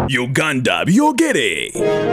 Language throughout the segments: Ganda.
Uganda byogere.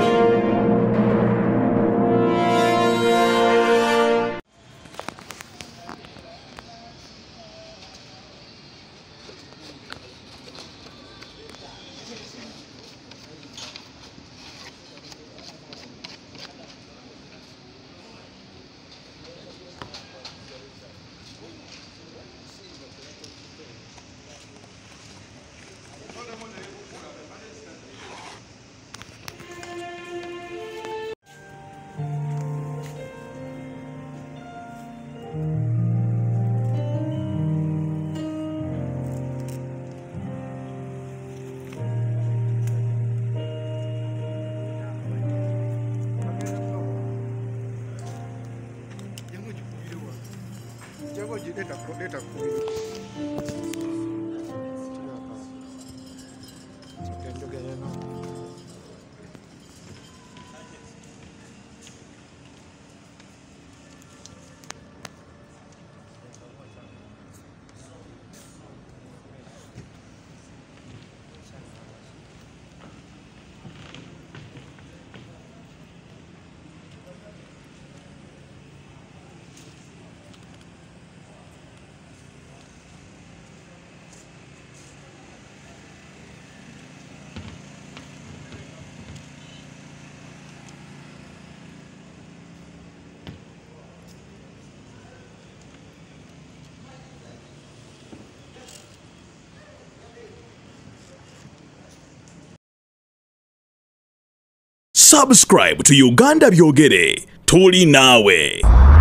Subscribe to Uganda byogere. Tuli nawe.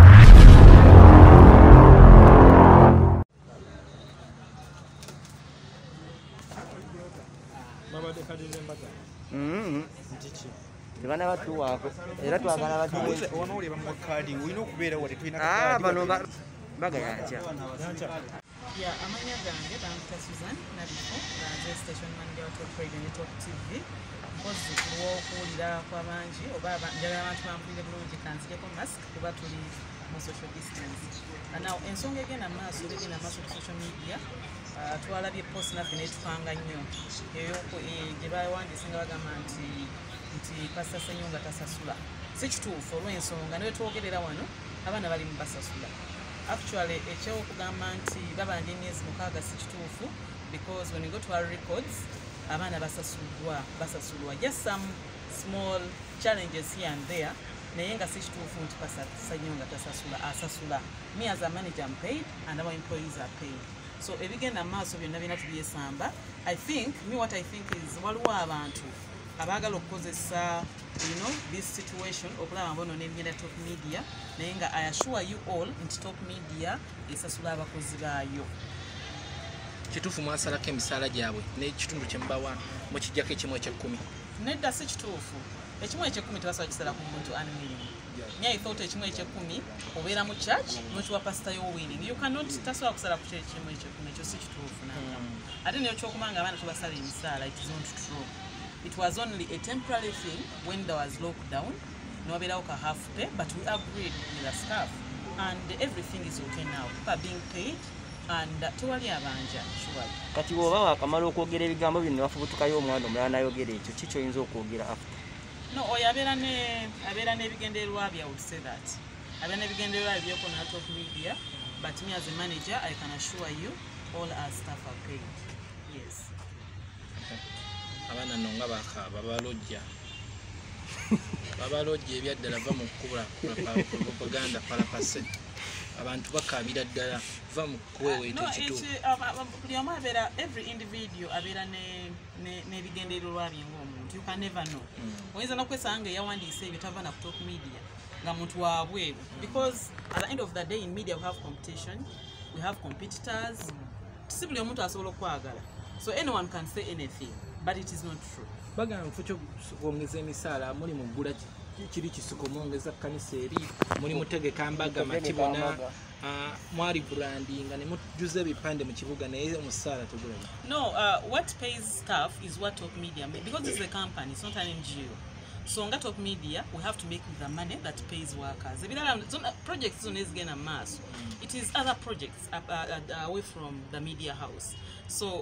Bana batu wako era twagala batu ono oli bamu kadi ulina okubeera wali tulina kadi bano baga yacha ya amanya gange bampa Susan nabiko radio station manager wa Top Radio Network TV mpozi kuwulira kwabangi oba njagala abantu bampulire bulungi kanzireko mask kuba tuli mu social distance. Now ensonga egenda maaso egenda maaso ku social media twalabye post naffe netukanga nnyo eyo gye bawandise nga bagamba nti Pastor Senyonga tasasula si kituufu olw'ensonga ne twogera wano abaana bali mu basasula. Actually ekyokugamba nti babanja emyezi 6 si kituufu because when you go to our records abaana basasulwa just some small challenges here and there naye nga si kituufu nti Pastor Senyonga asasula. Me as a manager I'm paid and our employees are paid. So ebigenda maaso byonna bina tubyesamba. I think what I think is waliwo abantu abagala okukozesa this situation okulaba mbono n'ebigenda Top Media naye nga I assure you all nti Top Media esasula abakozi baayo. kituufu mwasalako emisaala gyabwe n'ekitundu kye mubawa mukijjako ekimu eky'ekkumi. Nedda si kituufu. Ekimu eky'ekkumi tebasaba kisala ku muntu unwilling. I thought ekimu eky'ekkumi obeera mu church n'okiwa pastor yo willing. You cannot tasobola kusala ku ekimu eky'ekkumi ekyo si kituufu n'akamu. Ate n'ekyokumanga abaana tubasala emisaala it is not true. It was only a temporary thing when there was lockdown. No half pay, but we agreed with the staff, and everything is okay now. People are being paid, and tuwali abanja surely. Kati woba wakamala okwogera ebigambo bino bafubutukayo omwana omulala nayogera ekyo kiki oyinza okwogera after? No, oyo abeera n'ebigendererwa bye, I would say that. Abeera n'ebigendererwa by'oko na Top Media, but me as a manager, I can assure you, all our staff are paid. Yes. Abaana nno nga bakaaba babalojja ebyaddala va mu kkubula propaganda palapase abantu bakaabira ddala va mu kuweweeta ekituufu. Buli omu abeera every individual abeera n'ebigendererwa bye ng'omuntu. You can never know. Oyinza n'okwesanga eyawandiisa ebyo tava na ku Top Media nga muntu waabweru because at the end of the day in media we have competition, we have competitors. Si buli omuntu asobola okwagala. So anyone can say anything. But it is not true. Bagamba mfucho kuongeza emisaala muli muggula kiri kisuko mwongeza kanisa eri muli mutegeka mbaga matibona mwali branding ne mujuze ebipande mu kibuga naye omusaala tugula. No, what pays staff is what Top Media because it's a company, it's not an NGO. So on Top Media we have to make the money that pays workers. Projects on ezigenda maaso. It is other projects away from the media house. So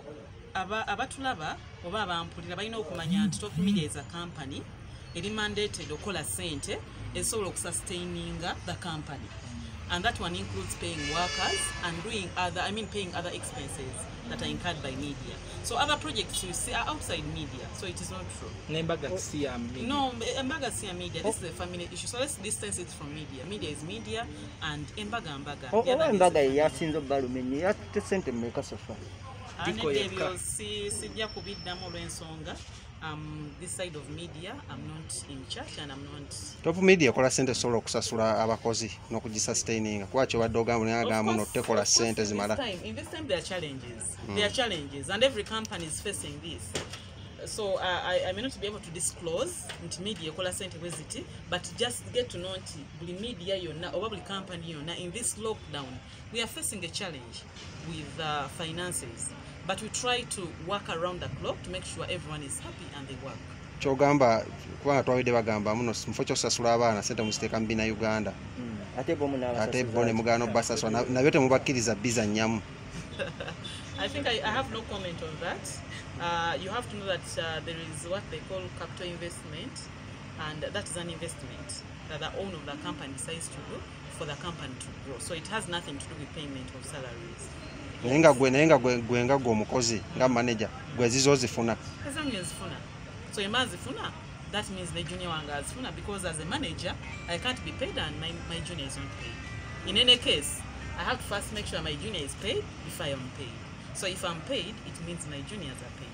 abatulaba oba abampulira balina okumanya nti Top Media is a company eri mandated okola sente esobola okusustaininga the company, and that one includes paying workers and paying other expenses that are incurred by media. So other projects you see are outside media, so it is not true. Nembaga siya media. No, Embaga siya media. This is a family issue, so let's distance it from media. Media is media, and Embaga. Embaga yasinzo balumenye yatte sente mmeka sofa. Ebyo sijja kubiddamu olw'ensonga. This side of media, I'm not in charge and I'm not. Top Media kola sente solo okusasula abakozi n'okugisustaininga. Kwaki obadde ogamba no tekola sente zimala. In this time there are challenges. There are challenges, and every company is facing this. So I may not be able to disclose nti media kola sente weziti, but just get to know nti buli media yonna oba buli company yonna in this lockdown we are facing a challenge with finances. But we try to work around the clock to make sure everyone is happy and they work. Kyogamba kubanga twawedde bagamba muno mufo kyosasula abaana sente muziteeka mbi na Uganda. Ate bo ne mugaano basasula nabyo temubakkiriza biza nnyamu. I think I have no comment on that. You have to know that there is what they call capital investment, and that is an investment that the owner of the company decides to do for the company to grow. So it has nothing to do with payment of salaries. Nenga gwe omukozi nga manager gwe zizozifuna. So imazifuna, that means the junior wanga azifuna, because as a manager I can't be paid and my junior is not paid. In any case, I have to first make sure my junior is paid before I am paid. So if I'm paid, it means my juniors are paid.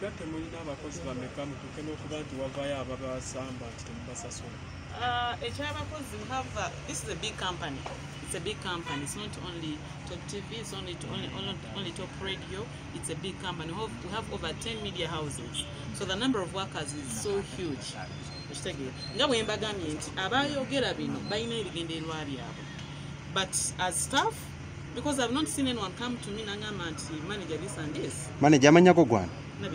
We have this is a big company. It's a big company. It's not only Top TV, it's only Top Radio. It's a big company. We have over 10 media houses. So the number of workers is so huge. But as staff, because I've not seen anyone come to me and manager this and this. Manager amanyako gwana?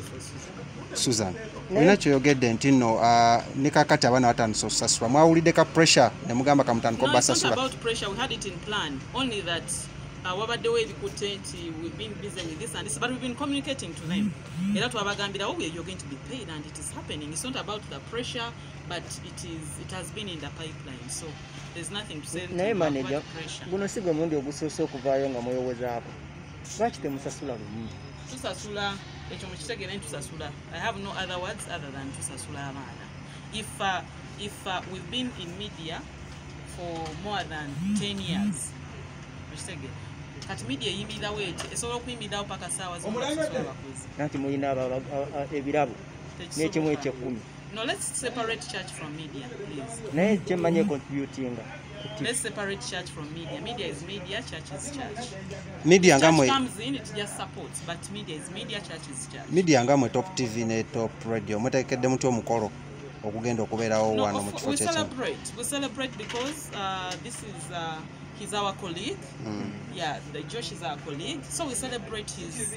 Susan. Olina kyoyogedde nti nno ne kakati abaana batandise okusasula. Mwawuliddeko pressure ne mugamba kamutandika obbasasula. No, it's not about pressure. We had it in plan. Only that wabaddewo ebikutte nti we've been busy with this and this, but we've been communicating to them. Era twabagambira you're going to be paid, and it is happening. It's not about the pressure, but it has been in the pipeline. So there's nothing to say about pressure. Guno si gwe mundi ogusoose okuvaayo nga mweyowozaako. Lwaki temusasula lumu? Tusasula ekyo mukitegere ntusasula. I have no other words other than tusasula abaana. If we've been in media for more than 10 years, mukitegere kati media yimirirawo eti esobola okuyimirirawo paka saawa z'okusasula abakozi. Nanti mulina ebirabo n'ekimu eky'ekkumi. No, let's separate church from media, please. Naye kyemmanyi contributinga. Let's separate church from media. Media is media, church is church. Media Church comes in, it just supports, but media is media, church is church. Media ngamwe Top TV ne Top Radio muteekedde muti omukolo okugenda okubeerawo wano mu kifo kyekyo. We celebrate because this is he's our colleague. Yeah, Josh is our colleague. So we celebrate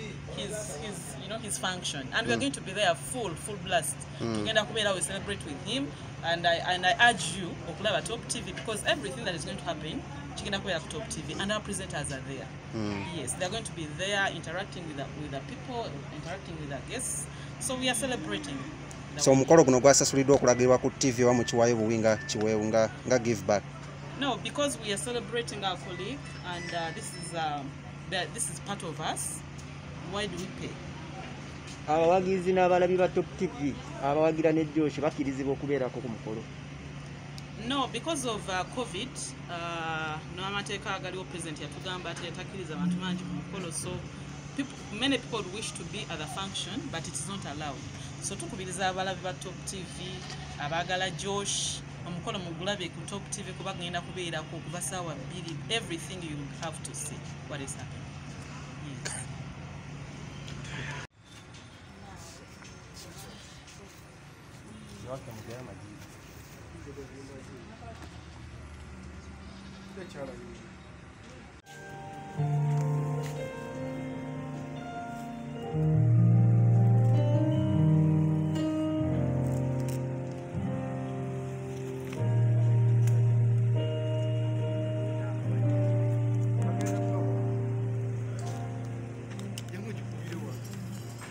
his function, and we are going to be there full blast. Tugenda kubeera, we celebrate with him, and I urge you okulaba Top TV, because everything that is going to happen kigenda kubeera ku Top TV, and our presenters are there. Yes, they are going to be there interacting with the people, interacting with the guests. So we are celebrating. So omukolo guno gwasasuliddwa okulagirwa ku TV wa mu kiwayo buwinga kiweewu nga give back. No, because we are celebrating our colleague, and this is part of us. Why do we pay? Abawagizi n'abalabi ba Top TV abawagira ne Josh bakkirizibwa okubeerako ku mukolo. No, because of COVID, n'amateeka agaliwo present yatugamba ati yatakkiriza abantu bangi ku mukolo, so many people wish to be at the function, but it is not allowed. So tukubiriza abalabi ba Top TV abagala Josh omukolo mugulabe ku Top TV kuba genda kubeerako okuva ssaawa 2. Everything you have to see what is happening.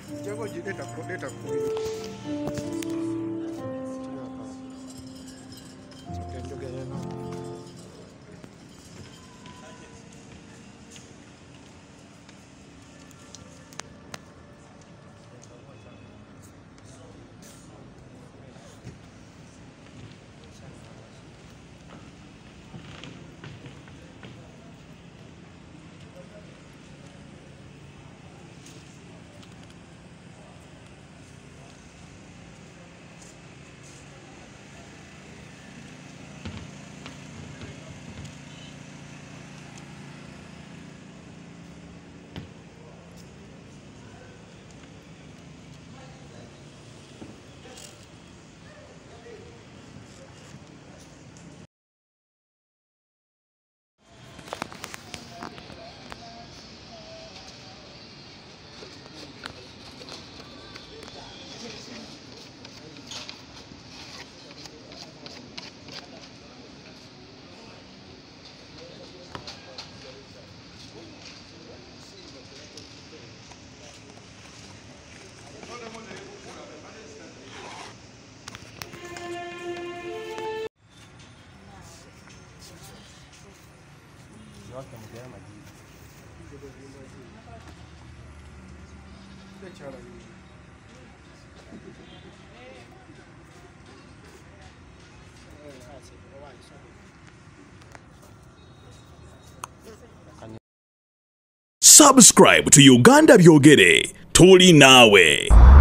Subscribe to Uganda Byogere. Tuli nawe.